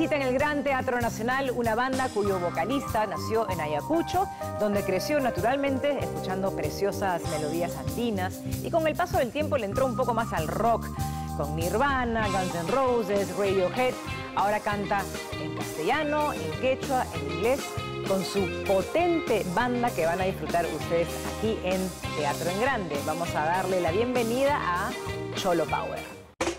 visita en el Gran Teatro Nacional una banda cuyo vocalista nació en Ayacucho, donde creció naturalmente escuchando preciosas melodías andinas y con el paso del tiempo le entró un poco más al rock, con Nirvana, Guns N' Roses, Radiohead. Ahora canta en castellano, en quechua, en inglés, con su potente banda que van a disfrutar ustedes aquí en Teatro en Grande. Vamos a darle la bienvenida a Cholo Power.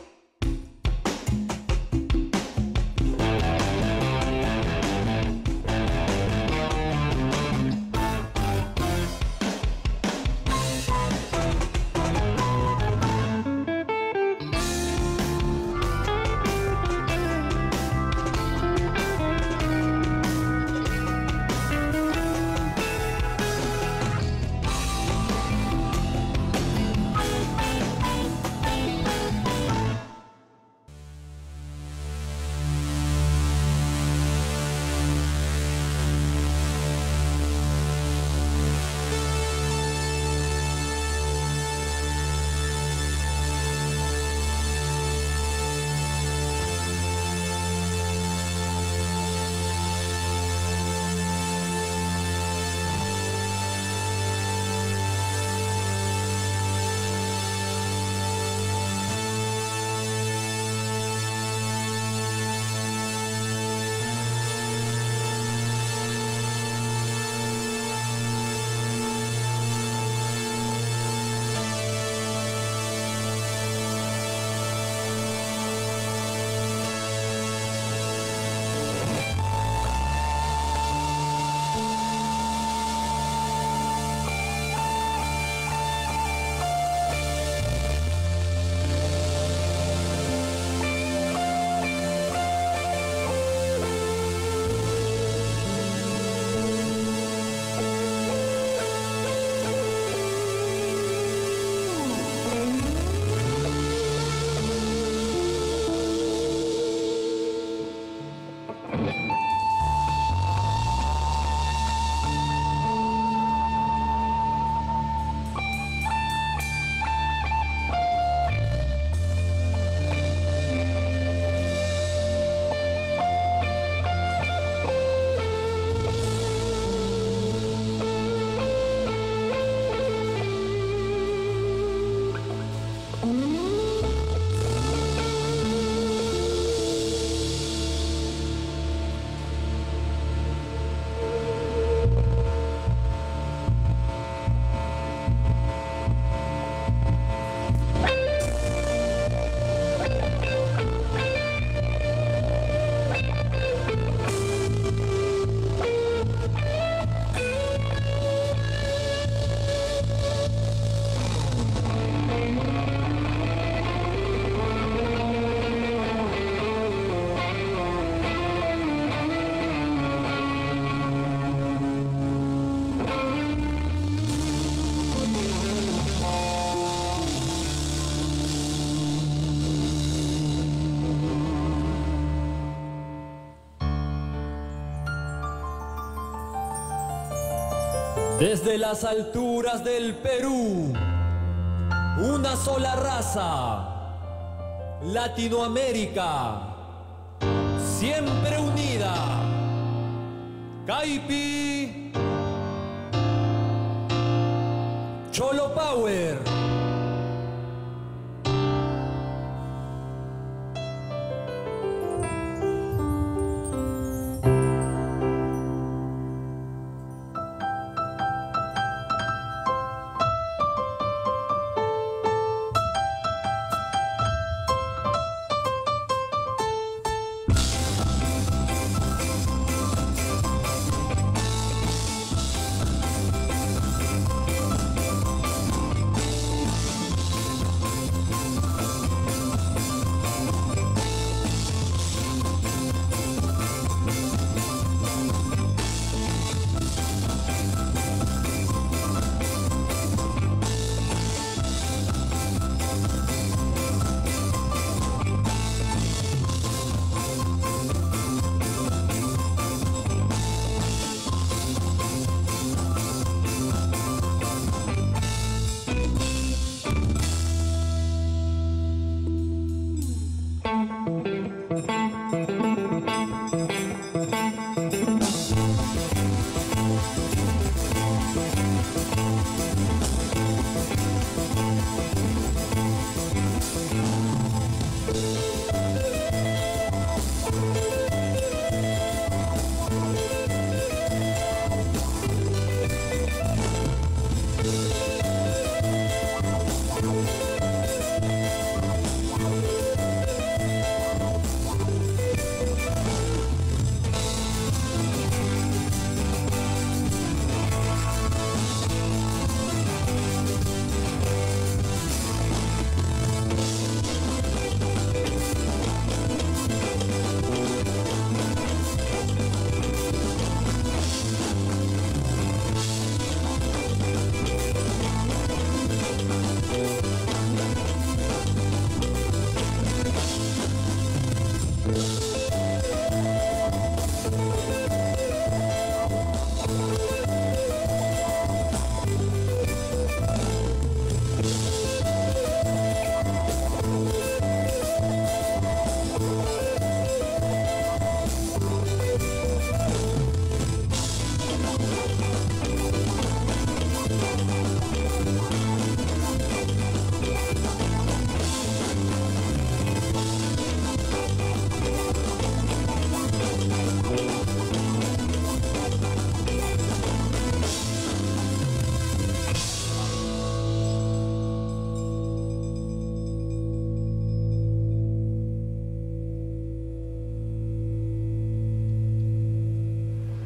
Desde las alturas del Perú, una sola raza, Latinoamérica, siempre unida, Caipi, Cholo Power.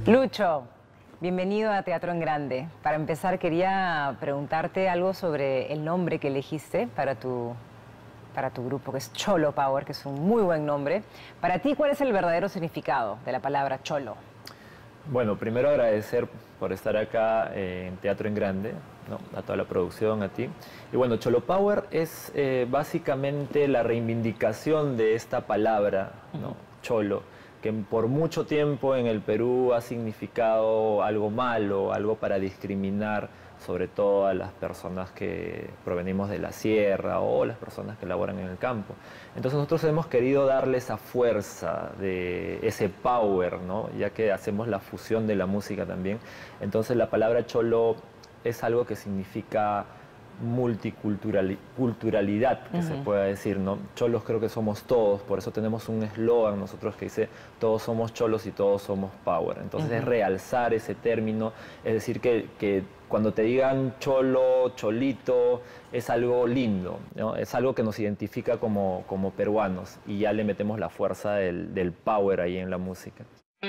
Lucho, bienvenido a Teatro en Grande. Para empezar, quería preguntarte algo sobre el nombre que elegiste para tu grupo, que es Cholo Power, que es un muy buen nombre. Para ti, ¿cuál es el verdadero significado de la palabra cholo? Bueno, primero agradecer por estar acá en Teatro en Grande, ¿no? A toda la producción, a ti. Y bueno, Cholo Power es básicamente la reivindicación de esta palabra, ¿no? Cholo, que por mucho tiempo en el Perú ha significado algo malo, algo para discriminar, sobre todo a las personas que provenimos de la sierra o las personas que laboran en el campo. Entonces nosotros hemos querido darle esa fuerza, de ese power, ¿no? Ya que hacemos la fusión de la música también. Entonces la palabra cholo es algo que significa multiculturalidad, que se pueda decir, ¿no? Cholos creo que somos todos, por eso tenemos un eslogan nosotros que dice todos somos cholos y todos somos power. Entonces es realzar ese término, es decir que cuando te digan cholo, cholito, es algo lindo, ¿no? Es algo que nos identifica como peruanos y ya le metemos la fuerza del power ahí en la música.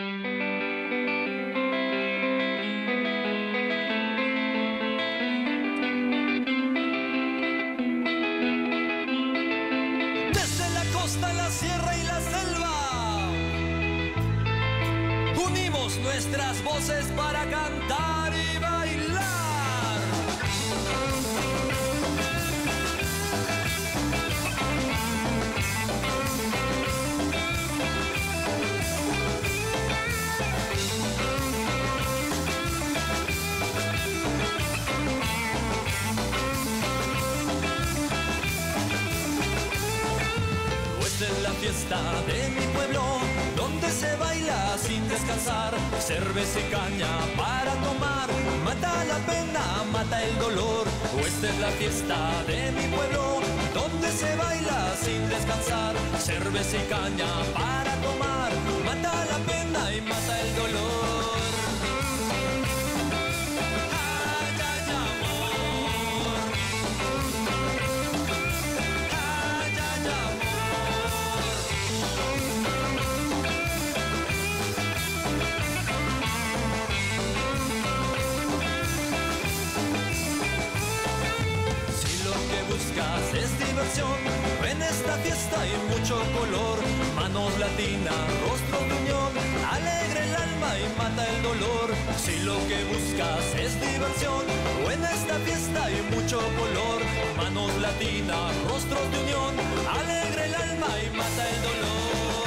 Nuestras voces para cantar y bailar. Esta es la fiesta de mi pueblo, donde se baila sin descansar, cerveza y caña para tomar, mata la pena, mata el dolor. Esta es la fiesta de mi pueblo, donde se baila sin descansar, cerveza y caña para tomar, mata la pena y mata el dolor. Es diversión, en esta fiesta hay mucho color, manos latinas, rostro de unión, alegre el alma y mata el dolor. Si lo que buscas es diversión, en esta fiesta hay mucho color, manos latinas, rostros de unión, alegre el alma y mata el dolor.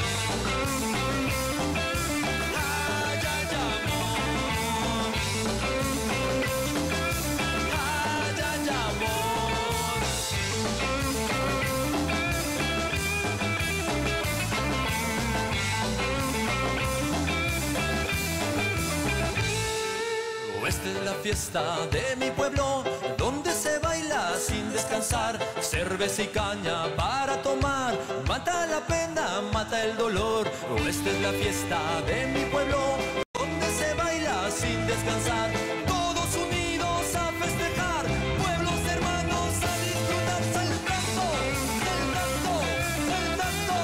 Esta es la fiesta de mi pueblo, donde se baila sin descansar, cerveza y caña para tomar, mata la pena, mata el dolor. Esta es la fiesta de mi pueblo, donde se baila sin descansar, todos unidos a festejar, pueblos hermanos a disfrutar, saltando, saltando, saltando,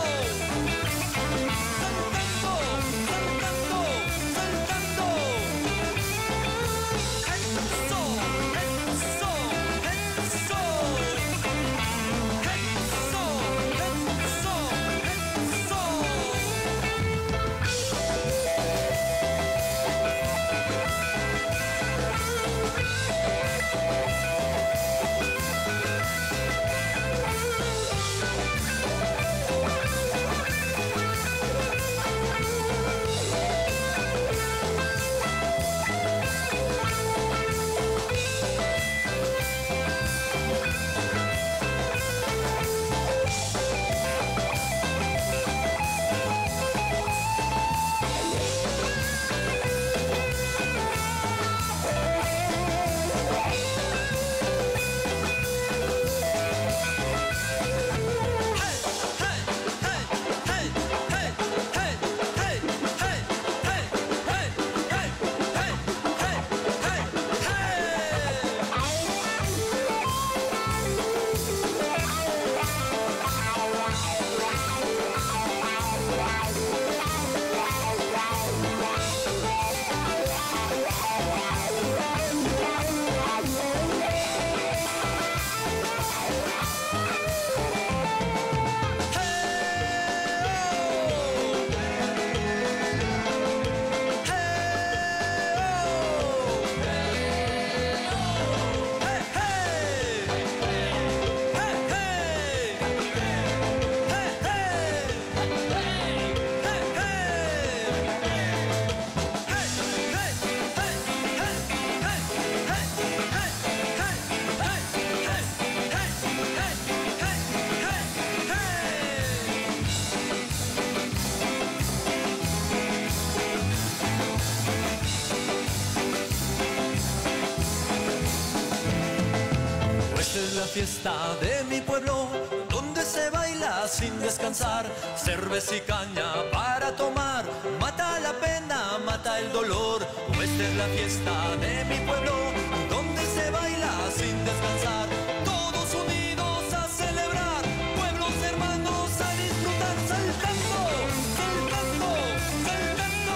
saltando, saltando, saltando. la fiesta de mi pueblo, donde se baila sin descansar. Cerveza y caña para tomar, mata la pena, mata el dolor. Esta es la fiesta de mi pueblo, donde se baila sin descansar. Todos unidos a celebrar, pueblos hermanos a disfrutar, saltando, saltando, saltando,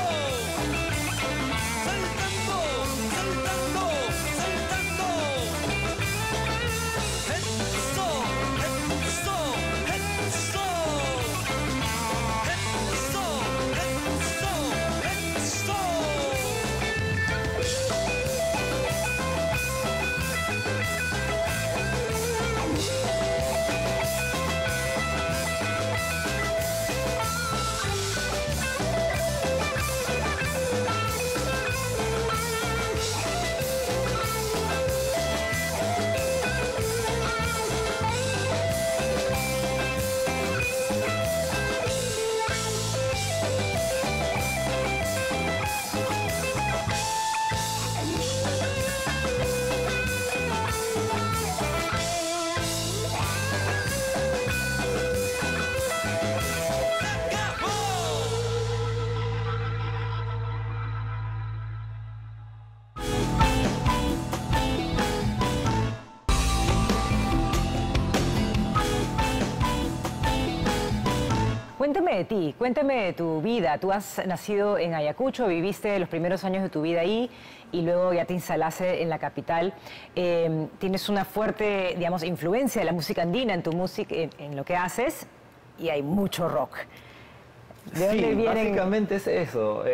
saltando, saltando, saltando. Eso, eso, eso, eso, eso, eso. Cuéntame de ti, cuéntame de tu vida. Tú has nacido en Ayacucho, viviste los primeros años de tu vida ahí y luego ya te instalaste en la capital. Tienes una fuerte, digamos, influencia de la música andina en tu música, en lo que haces, y hay mucho rock. ¿De dónde Sí, vienen? básicamente es eso.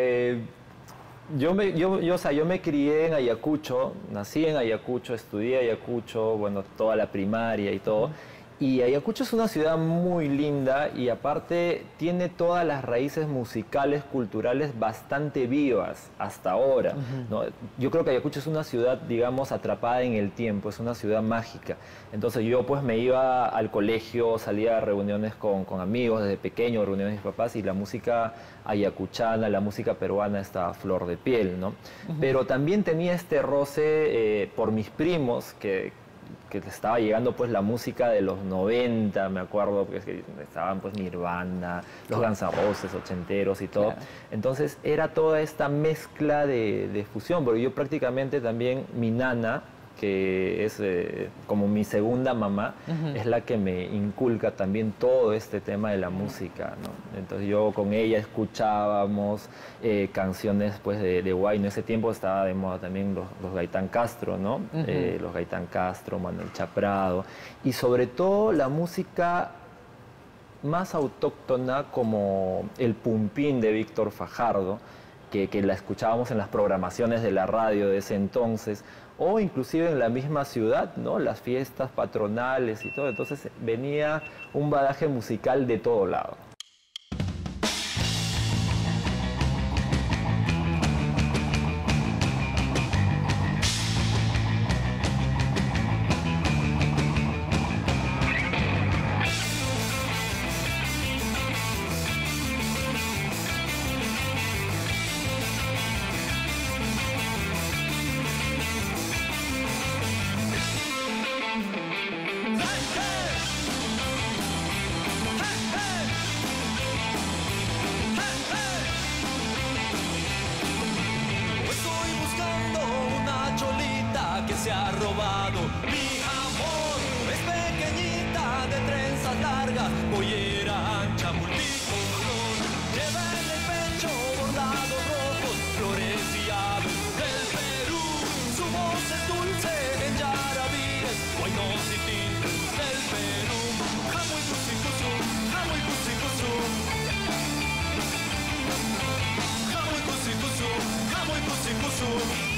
Yo me crié en Ayacucho, nací en Ayacucho, estudié Ayacucho, bueno, toda la primaria y todo. Y Ayacucho es una ciudad muy linda y aparte tiene todas las raíces musicales, culturales bastante vivas hasta ahora, ¿no? Yo creo que Ayacucho es una ciudad, digamos, atrapada en el tiempo, es una ciudad mágica. Entonces yo pues me iba al colegio, salía a reuniones con amigos desde pequeño, reuniones de mis papás, y la música ayacuchana, la música peruana está a flor de piel, ¿no? Pero también tenía este roce por mis primos que estaba llegando pues la música de los 90, me acuerdo, que estaban pues Nirvana, los Guns N' Roses ochenteros y todo. Claro. Entonces era toda esta mezcla de fusión, porque yo prácticamente también, mi nana, que es como mi segunda mamá, es la que me inculca también todo este tema de la música, ¿no? Entonces yo con ella escuchábamos canciones pues de Guay. En ese tiempo estaba de moda también los Gaitán Castro, ¿no? Los Gaitán Castro, Manuel Chaprado, y sobre todo la música más autóctona como el Pumpín de Víctor Fajardo, que la escuchábamos en las programaciones de la radio de ese entonces, o inclusive en la misma ciudad, ¿no? Las fiestas patronales y todo. Entonces venía un bagaje musical de todo lado. Se ha robado mi amor, es pequeñita de trenzas largas, pollera ancha multicolor, lleva en el pecho bordados rojos, flores y aves del Perú, su voz es dulce en yarabíes, guaynos y tintos del Perú, jamuy cusicusu, jamuy cusicusu, jamuy cusicusu, jamuy cusicusu.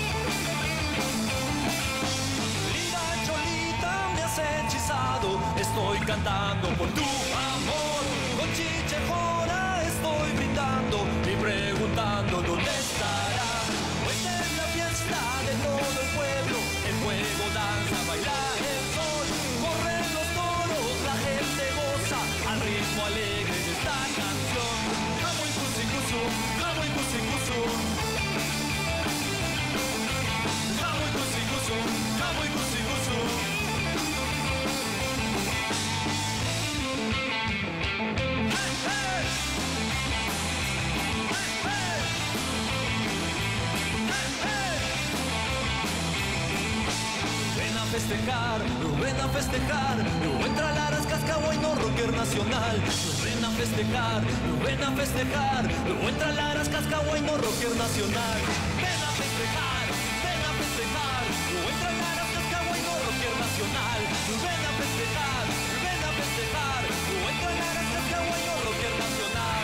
Estoy cantando por tu amor, con chichejora estoy brindando y preguntando dónde estará. Esta es la fiesta de todo el pueblo, el fuego danza, baila el sol, corren los toros, la gente goza al ritmo alegre de esta canción. Jamuy cusicusu, jamuy cusicusu, jamuy cusicusu, jamuy cusicusu. festejar, entra Laras Cascahuayno Rocker Nacional. Ven a festejar, entra Laras Cascahuayno Rocker Nacional. Ven a festejar, entra Laras Cascahuayno Rocker Nacional. Ven a festejar, entra Laras Cascahuayno Rocker Nacional.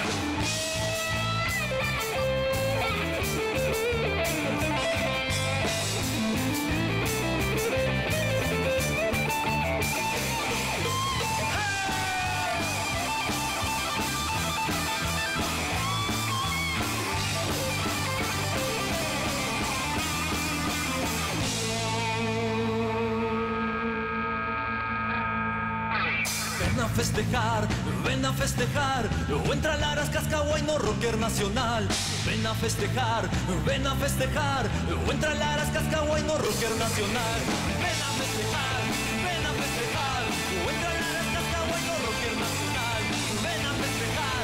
Ven a festejar, entra Laras Cascahuayno Rocker Nacional. Ven a festejar, entra Laras Cascahuayno Rocker Nacional. Ven a festejar, entra Laras Cascahuayno Rocker Nacional. Ven a festejar,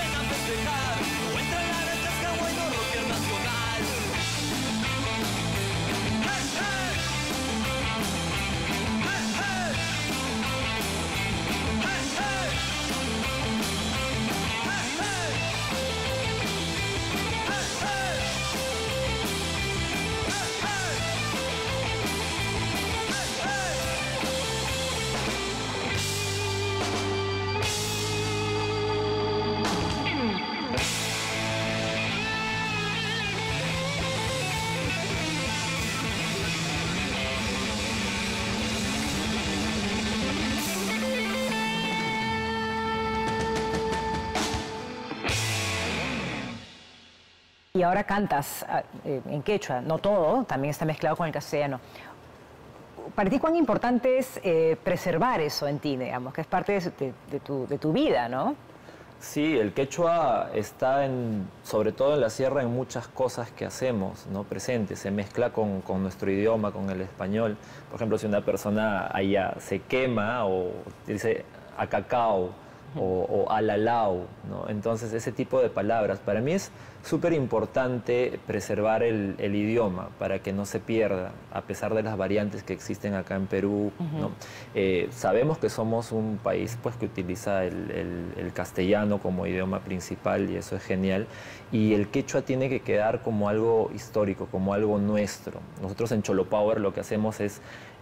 entra Laras Cascahuayno Rocker Nacional. ¡Hey, hey! Y ahora cantas en quechua, no todo, también está mezclado con el castellano. Para ti, ¿cuán importante es preservar eso en ti, digamos, que es parte de tu vida, ¿no? Sí, el quechua está sobre todo en la sierra en muchas cosas que hacemos, ¿no? Presente, se mezcla con nuestro idioma, con el español. Por ejemplo, si una persona allá se quema o dice a cacao, o alalao, ¿no? Entonces ese tipo de palabras, para mí es súper importante preservar el idioma para que no se pierda, a pesar de las variantes que existen acá en Perú, ¿no? Sabemos que somos un país pues, que utiliza el castellano como idioma principal y eso es genial, y el quechua tiene que quedar como algo histórico, como algo nuestro. Nosotros en Cholo Power lo que hacemos es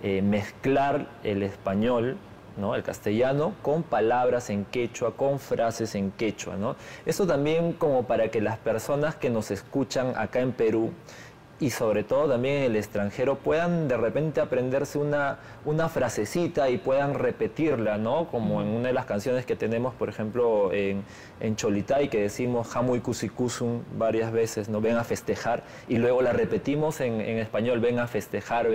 mezclar el español, ¿no? El castellano con palabras en quechua, con frases en quechua, ¿no? Esto también como para que las personas que nos escuchan acá en Perú y sobre todo también en el extranjero puedan de repente aprenderse una frasecita y puedan repetirla, ¿no? Como en una de las canciones que tenemos, por ejemplo, en Cholitay, que decimos Jamuy Cusicusun varias veces, ¿no? Ven a festejar, y luego la repetimos en español, ven a festejar,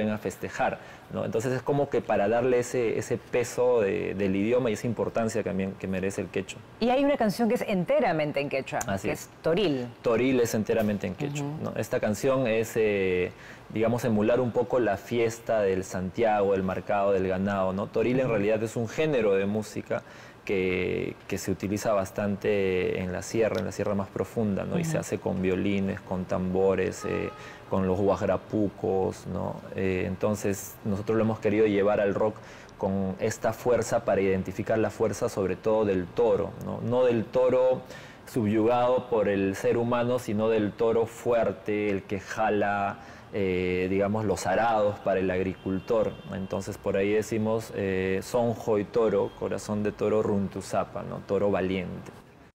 ¿no? Entonces es como que para darle ese peso del idioma y esa importancia también que merece el quechua. Y hay una canción que es enteramente en quechua, Así que es Toril. Toril es enteramente en quechua, ¿no? Esta canción es, digamos, emular un poco la fiesta del Santiago, el mercado del ganado, ¿no? Toril en realidad es un género de música que se utiliza bastante en la sierra más profunda, ¿no? Y se hace con violines, con tambores, con los guajarapucos, ¿no? Entonces nosotros lo hemos querido llevar al rock con esta fuerza para identificar la fuerza sobre todo del toro, ¿no? No del toro subyugado por el ser humano, sino del toro fuerte, el que jala, digamos, los arados para el agricultor. Entonces por ahí decimos sonjo y toro, corazón de toro runtuzapa, ¿no? Toro valiente.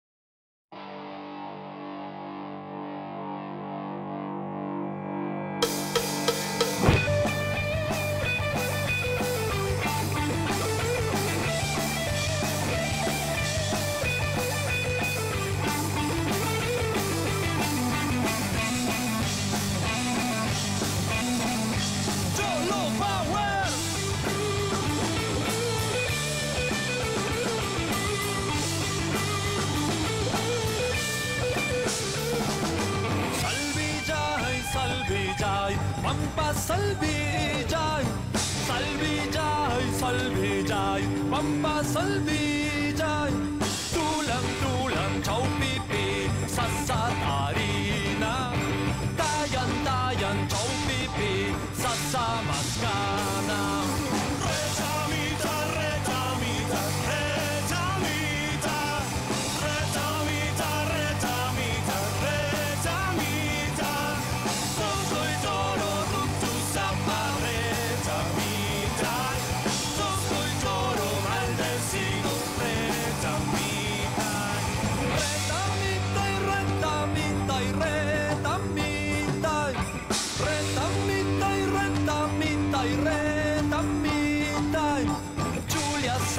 Pampa salvijay, salvijay, salvijay, Pampa salvijay. Tulang tulang chau pipi, sasat harina. Tayan tayan chau pipi, sasa mascana.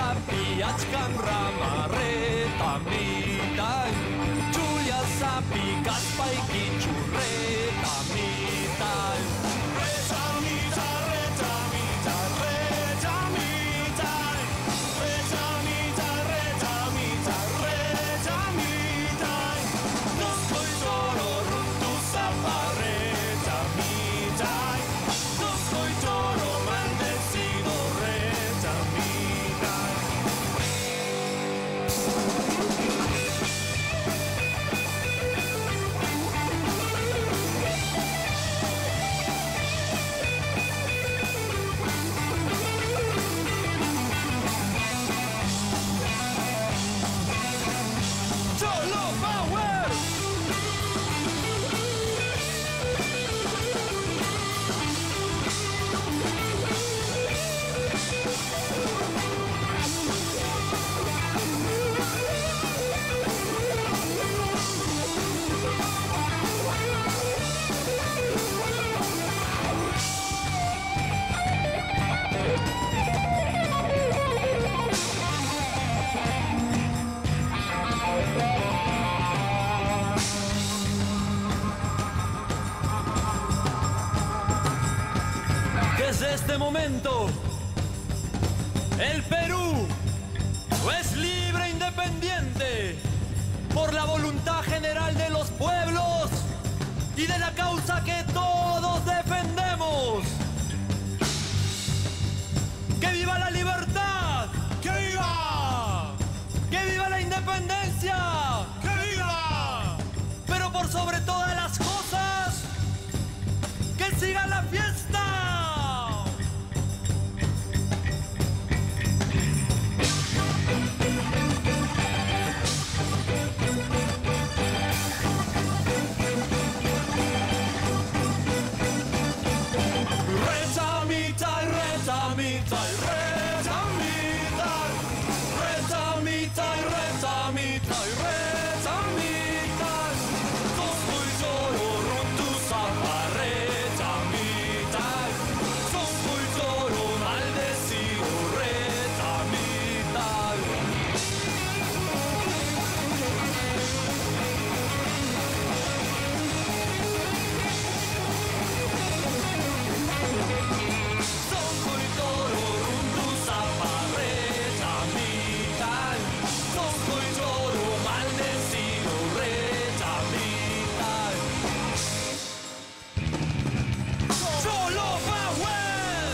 sapi achkan ramarreta mitai, Julia sapi kaspaiki churreta mitai. Reta mitai, reta mitai, reta mitai, reta mitai, reta mitai, reta mitai. No soy toro, runtu zaparreta mitai, no soy toro maldecido, reta mitai. Cholo Power. Desde este momento, el Perú es libre e independiente por la voluntad general de los pueblos y de la causa que todos defendemos. ¡Que viva la libertad! ¡Que viva! ¡Que viva la independencia! ¡Que viva! Pero por sobre todas las cosas, ¡que siga la fiesta! Reta mitai, reta mitai, reta mitai, reta mitai, reta mitai, reta mitai. Soy toro, runtu zaparreta mitai, soy toro maldecido, reta mitai. Soy toro, runtu zaparreta mitai, soy toro maldecido, reta mitai. Cholo Power.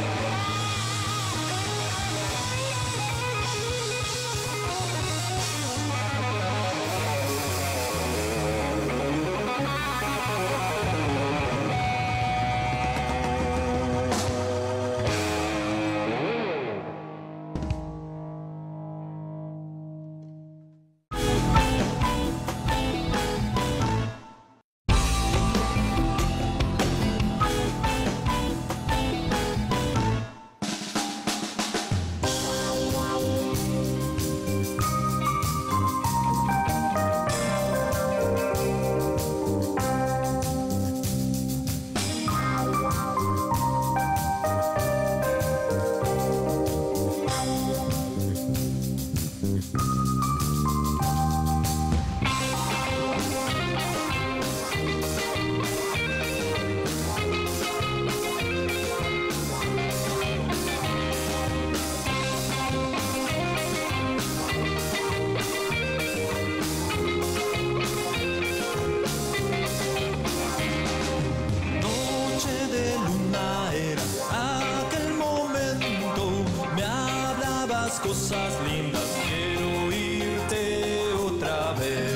Noche de luna era aquel momento, me hablabas cosas lindas, quiero oírte otra vez.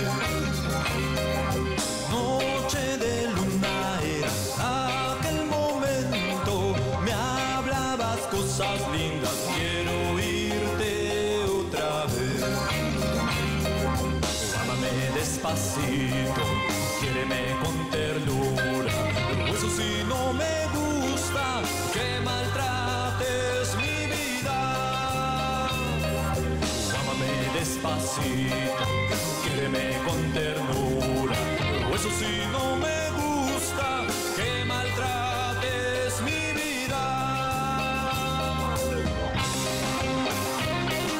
Noche de luna era aquel momento, me hablabas cosas lindas, quiero oírte otra vez. Ámame despacito, quiéreme con ternura, pero eso sí no me gusta, que maltrates mi vida. Ámame despacito, quiéreme con ternura, pero eso sí no me gusta, que maltrates mi vida.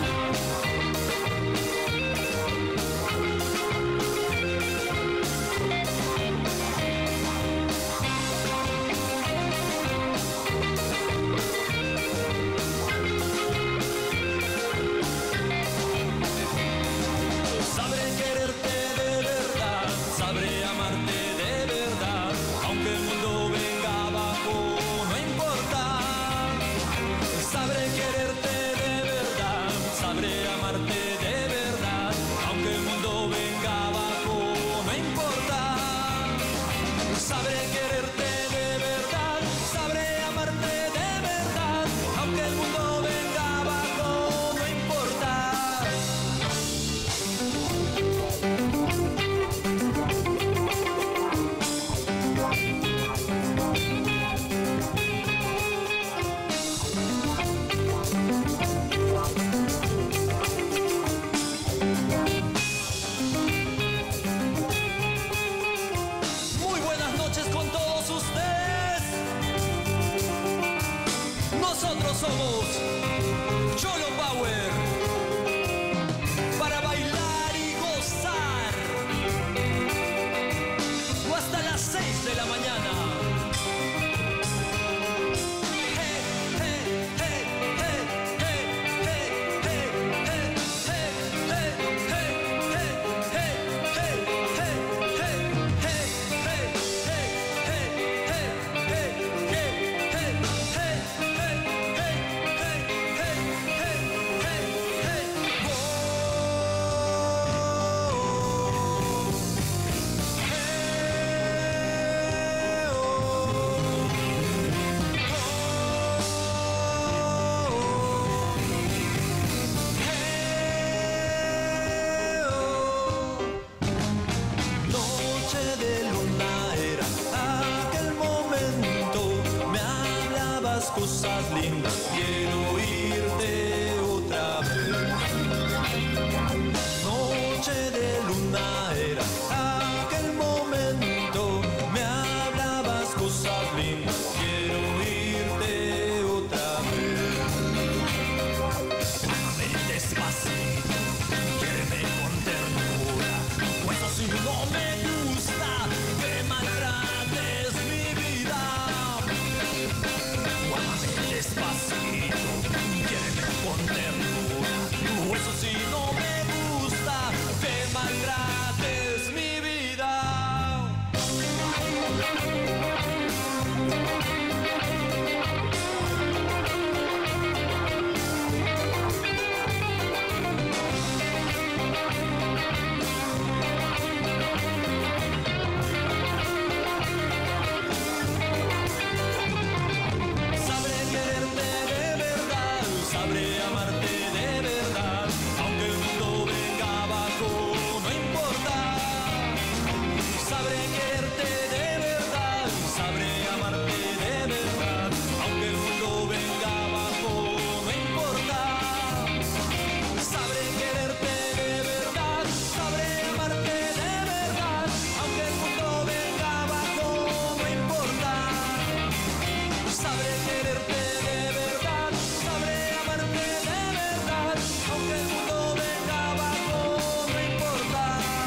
sabré amarte de verdad, aunque el mundo venga abajo, no importa. Sabré quererte de verdad, sabré amarte de verdad, aunque el mundo venga abajo, no importa. Sabré quererte de verdad, sabré amarte de verdad, aunque el mundo venga abajo, no importa. Sabré quererte de verdad, sabré amarte de verdad, aunque el mundo venga abajo, no importa.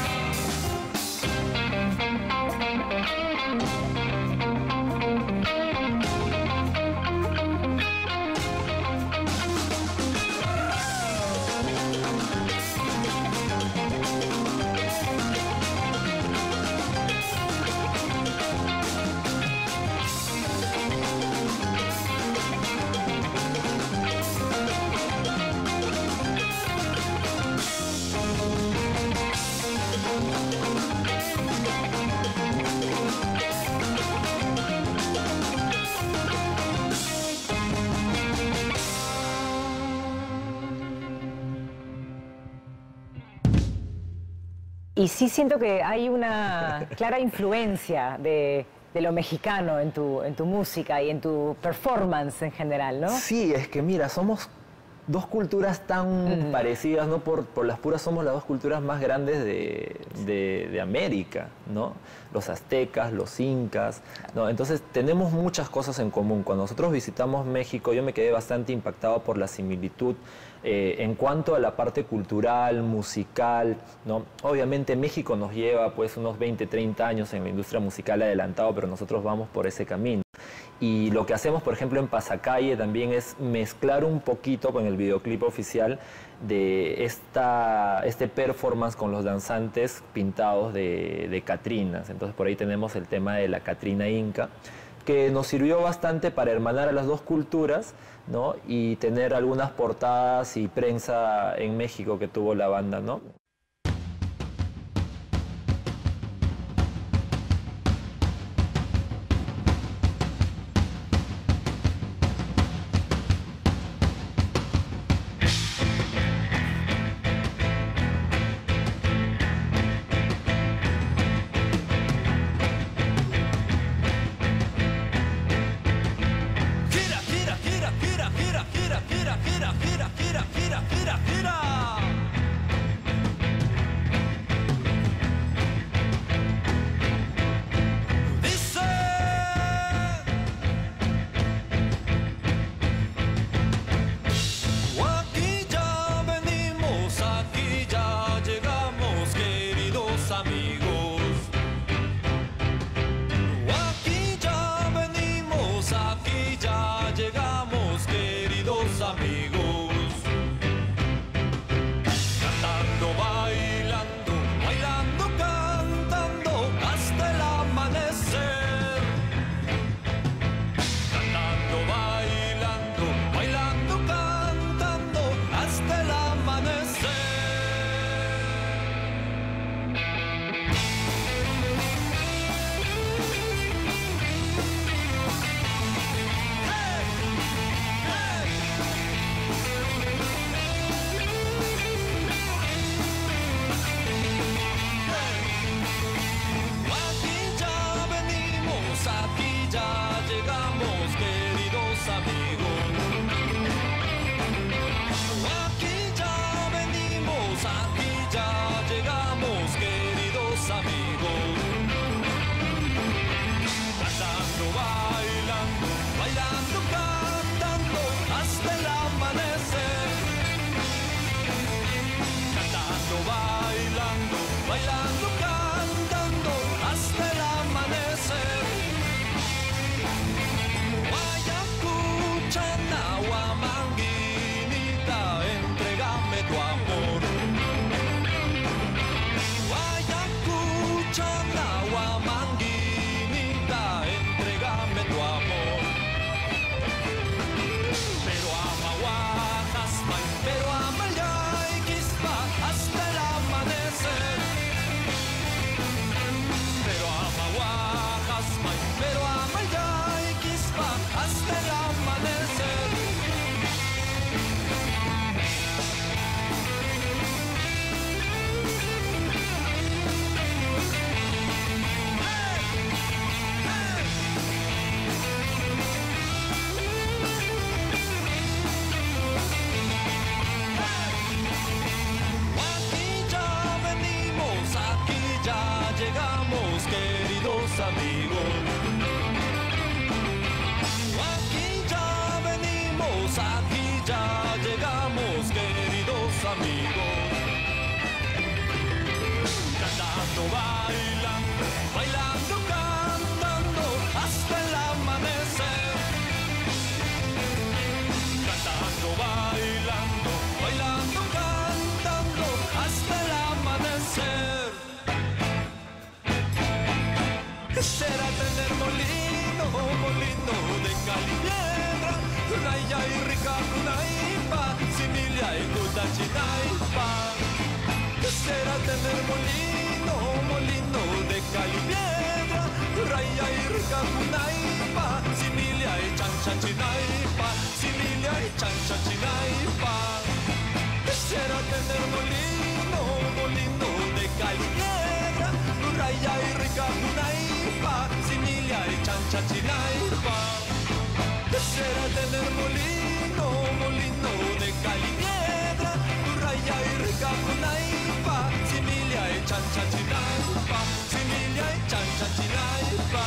Y sí siento que hay una clara influencia de lo mexicano en tu música y en tu performance en general, ¿no? Sí, es que mira, somos dos culturas tan parecidas, ¿no? Por las puras somos las dos culturas más grandes de América, ¿no? Los aztecas, los incas, ¿no? Entonces tenemos muchas cosas en común. Cuando nosotros visitamos México, yo me quedé bastante impactado por la similitud en cuanto a la parte cultural, musical, ¿no? Obviamente México nos lleva pues unos 20, 30 años en la industria musical adelantado, pero nosotros vamos por ese camino. Y lo que hacemos, por ejemplo, en Pasacalle también es mezclar un poquito con el videoclip oficial de este performance con los danzantes pintados de catrinas. Entonces por ahí tenemos el tema de la Catrina Inca, que nos sirvió bastante para hermanar a las dos culturas, ¿no? Y tener algunas portadas y prensa en México que tuvo la banda, ¿no? aquí ya llegamos, queridos amigos. Cantando, bailando, bailando, cantando hasta el amanecer. Cantando, bailando, bailando, cantando hasta el amanecer. Quisiera tener molino, molino de cal y piedra, Naya y rica Naipa, Similia y Cutachinaipa. Quisiera tener molino, molino de cal y piedra, Raya y rica Naipa, Similia y Chanchachinaipa, Similia y Chanchachinaipa. Quisiera tener molino, molino de cal y piedra, Raya y rica Naipa, Similia y Chanchachinaipa. Quisiera tener molino, molino de cal y piedra, Raya y rica Naipa, Similia y Chanchachinaipa, Similia y Chanchachinaipa.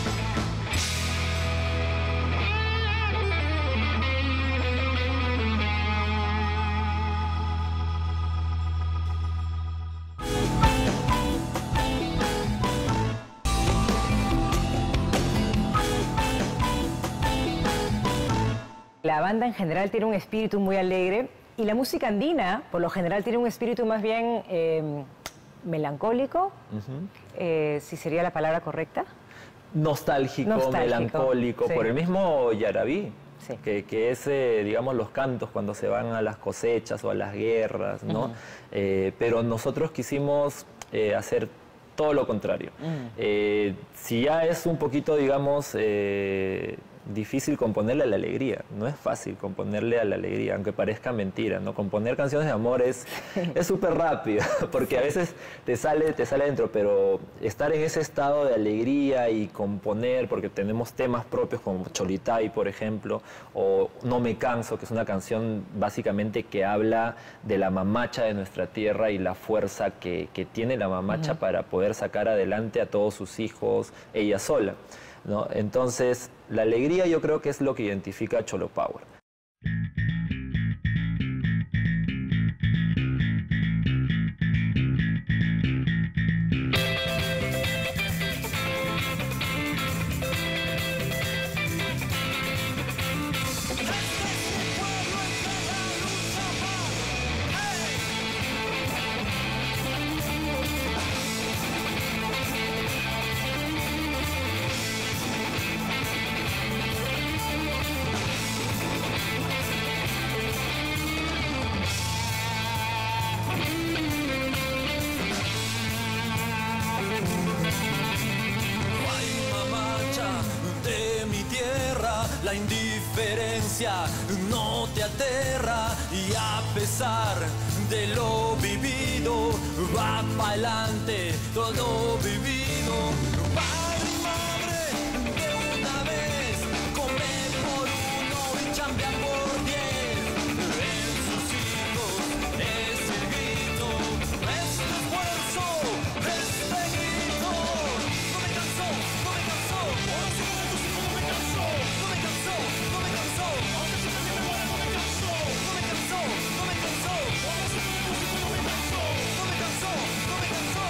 La banda en general tiene un espíritu muy alegre y la música andina, por lo general, tiene un espíritu más bien melancólico, si sería la palabra correcta. Nostálgico, melancólico, sí. por el mismo Yarabí, sí. que es, digamos, los cantos cuando se van a las cosechas o a las guerras, ¿no? Pero nosotros quisimos hacer todo lo contrario. Si ya es un poquito, digamos, difícil componerle a la alegría, no es fácil componerle a la alegría, aunque parezca mentira, ¿no? Componer canciones de amor es súper rápido, porque a veces te sale dentro, pero estar en ese estado de alegría y componer, porque tenemos temas propios como Cholitay, por ejemplo, o No me canso, que es una canción básicamente que habla de la mamacha de nuestra tierra y la fuerza que tiene la mamacha para poder sacar adelante a todos sus hijos, ella sola, ¿no? Entonces, la alegría yo creo que es lo que identifica a Cholo Power. La indiferencia no te aterra y a pesar de lo vivido, va pa'lante todo vivido. Padre y madre, de una vez, comen por uno y chambean por 10. En sus hijos es el grito, es el esfuerzo, es el grito. No me cansó, no me cansó, ahora sí con tus hijos no me cansó. No me cansó, aunque siempre que me muera no me cansó. No me cansó, no me cansó, ahora sí con tus hijos no me cansó. No me cansó, no me cansó.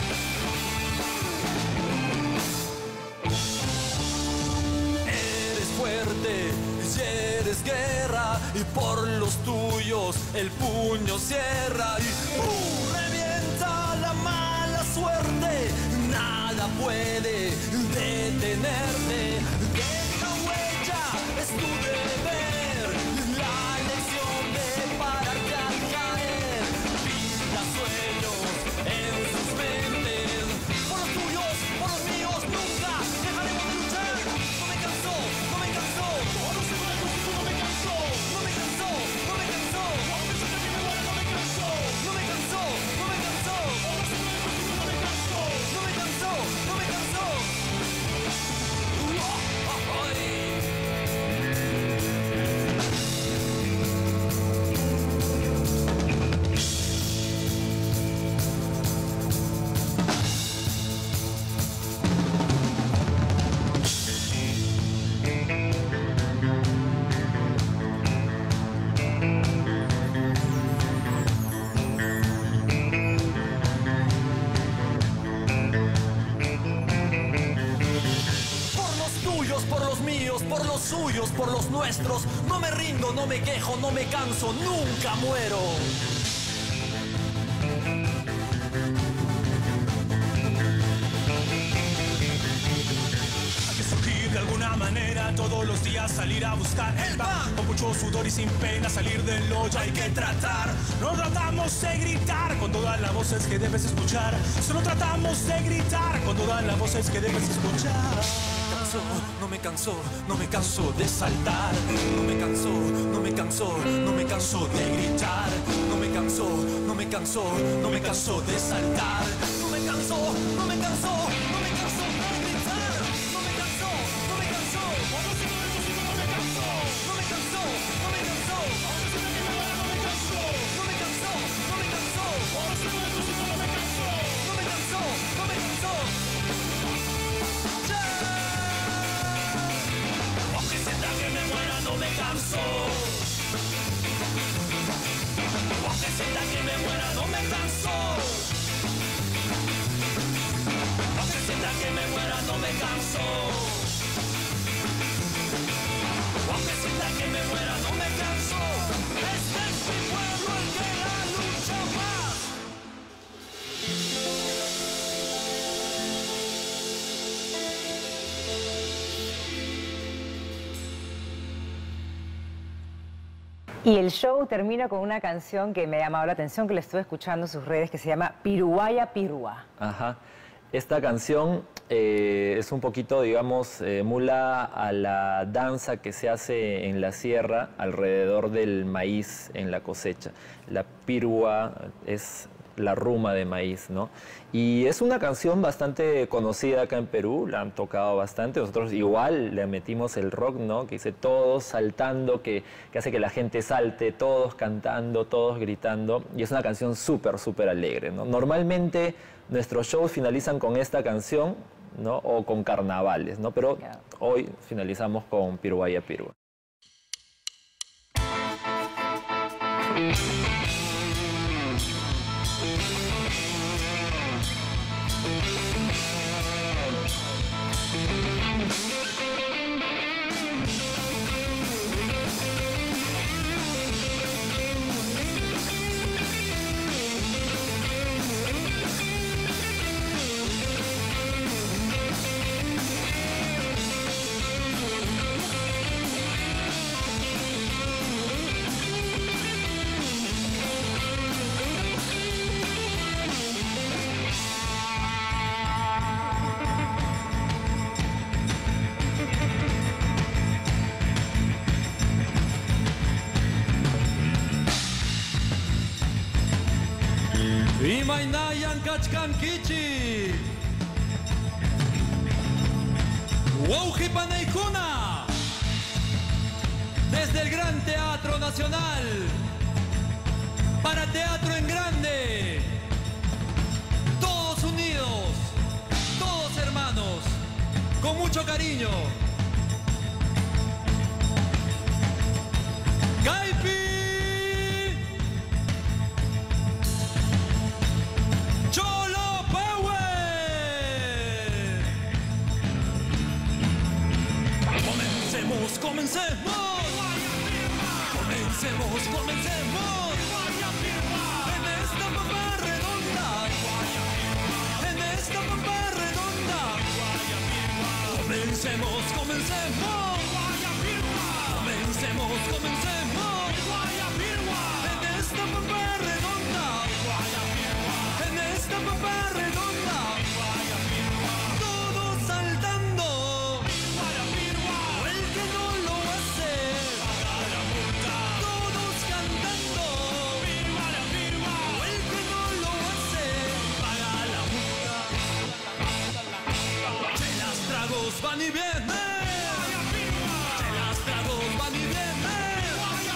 Eres fuerte y eres guerra y por los tuyos el puño cierra y revienta la mala suerte. Nada puede detenerte. Deja huella, es tu deber. La lección de pararte al caer. Pinta sueños en sus mentes. Por los tuyos, por los míos, nunca dejaremos de luchar. No me cansó, no me cansó. Ahora se va el no me cansó. No me cansó, no me cansó. Aunque se te me muera, no me cansó. No me cansó, no me cansó. Ahora se va el no me cansó. No me cansó, no me cansó. suyos, por los nuestros. No me rindo, no me quejo, no me canso, nunca muero. De alguna manera todos los días salir a buscar el pan. Con mucho sudor y sin pena salir del hoyo hay que tratar. No tratamos de gritar con todas las voces que debes escuchar. Solo tratamos de gritar con todas las voces que debes escuchar. No me canso, no me canso de saltar. No me canso, no me canso, no me canso de gritar. No me canso, no me canso, no me canso de saltar. No me canso, no me canso, no me canso de gritar. No me canso, no me canso, no me canso, no me canso, no me canso, no me canso, no me canso, no me canso, no me canso, no me canso, no me canso. Aunque sienta que me muera no me canso. Aunque sienta que me muera no me canso. Aunque sienta que me muera no me canso. Aunque sienta que me muera no me canso. Este es mi pueblo el que la lucha más. Y el show termina con una canción que me ha llamado la atención, que le estuve escuchando en sus redes, que se llama Piruaya Pirua. Ajá. Esta canción es un poquito, digamos, emula a la danza que se hace en la sierra alrededor del maíz en la cosecha. La pirua es la ruma de maíz, ¿no? Y es una canción bastante conocida acá en Perú, la han tocado bastante. Nosotros igual le metimos el rock, ¿no? Que dice todos saltando, que hace que la gente salte, todos cantando, todos gritando. Y es una canción súper, súper alegre, ¿no? Normalmente nuestros shows finalizan con esta canción, ¿no? O con carnavales, ¿no? Pero hoy finalizamos con Piruaya Pirua. Imaynayan kachkankichi Wauhipanaykuna desde el Gran Teatro Nacional para Teatro en Grande, todos unidos, todos hermanos, con mucho cariño. Gaipi Cholo Power. Comencemos, comencemos. Comencemos, comencemos. En esta papa redonda. En esta papa redonda. Comencemos, comencemos. Comencemos, comencemos. En esta papa redonda. En esta papa redonda. Todos saltando. El que no lo hace. Todos cantando. El que no lo hace. Paga la multa. Chelas, tragos van y vienen. Chelas, tragos van y vienen.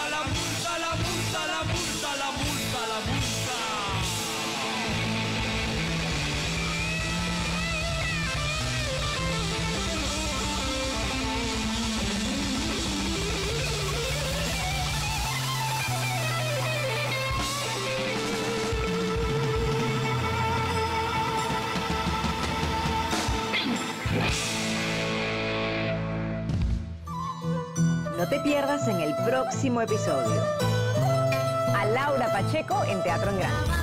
la multa, la multa, la multa, la multa, la multa. No te pierdas en el próximo episodio. A Laura Pacheco en Teatro en Grande.